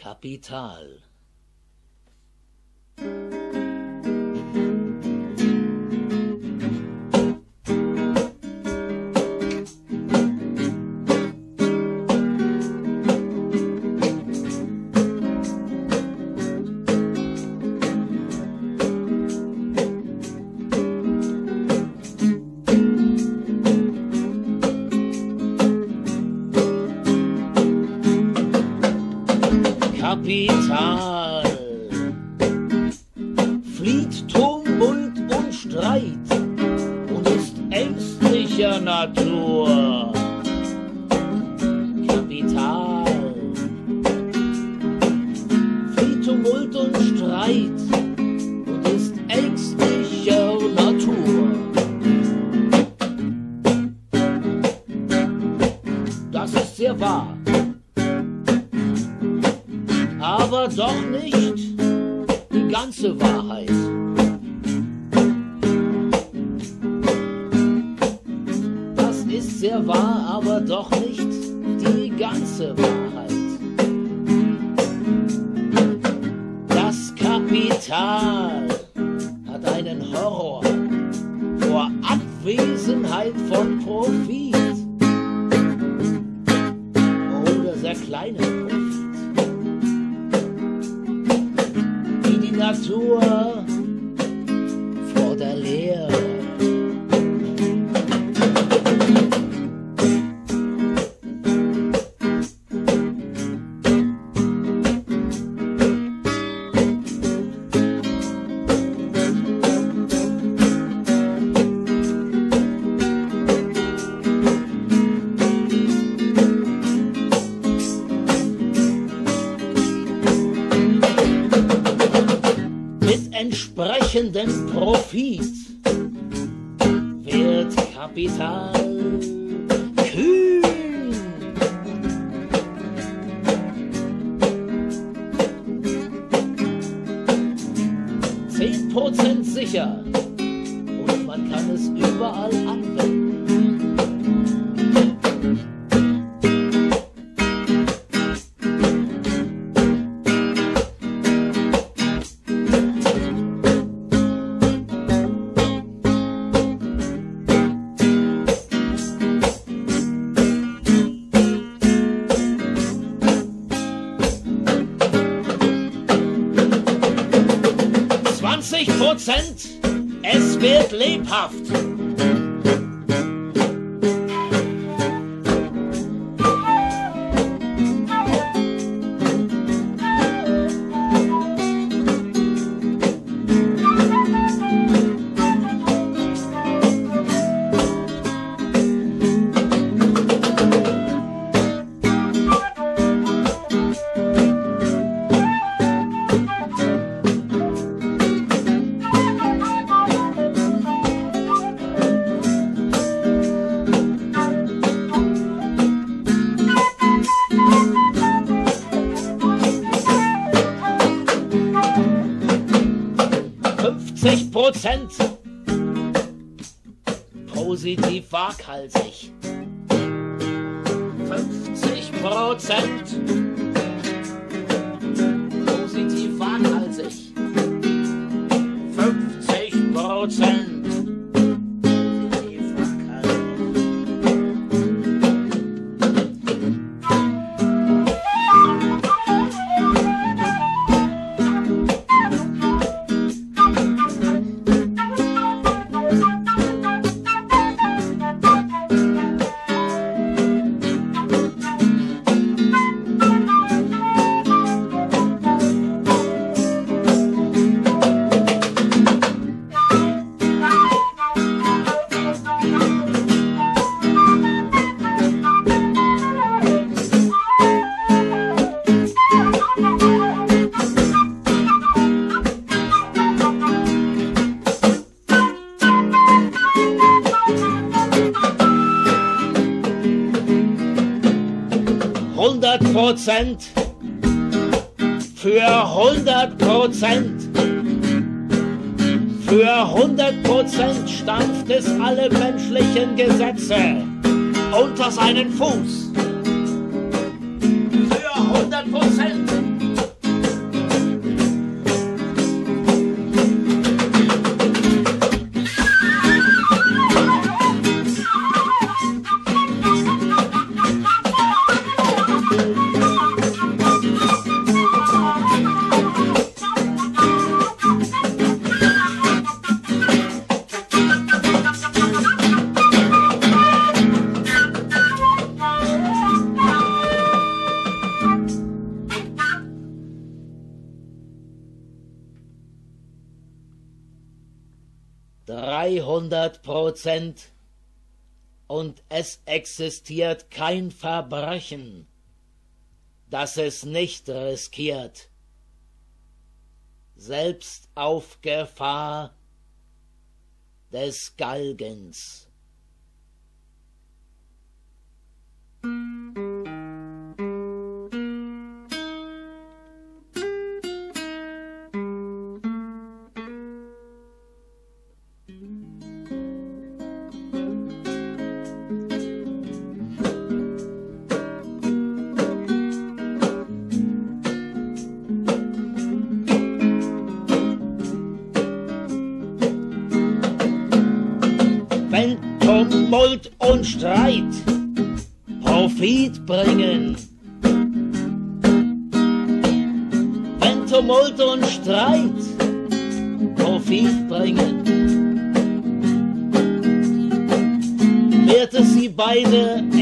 Kapital. Kapital flieht Tumult und Streit und ist ängstlicher Natur. Kapital flieht Tumult und Streit und ist ängstlicher Natur. Das ist sehr wahr. Aber doch nicht die ganze Wahrheit. Das ist sehr wahr, aber doch nicht die ganze Wahrheit. Das Kapital hat einen Horror vor Abwesenheit von Profit oder sehr kleinen Profit. Natur vor der Leere. Entsprechendem Profit wird Kapital kühn. 10% sicher und man kann es überall anwenden. 20%, es wird lebhaft. Positiv waghalsig. 50% positiv waghalsig. 50% positiv waghalsig. 100% für 100%. Für 100% stampft es alle menschlichen Gesetze unter seinen Fuß. Für 100%. 300%, und es existiert kein Verbrechen, das es nicht riskiert, selbst auf Gefahr des Galgens. Wenn Tumult und Streit Profit bringen, wenn Tumult und Streit Profit bringen, wird es sie beide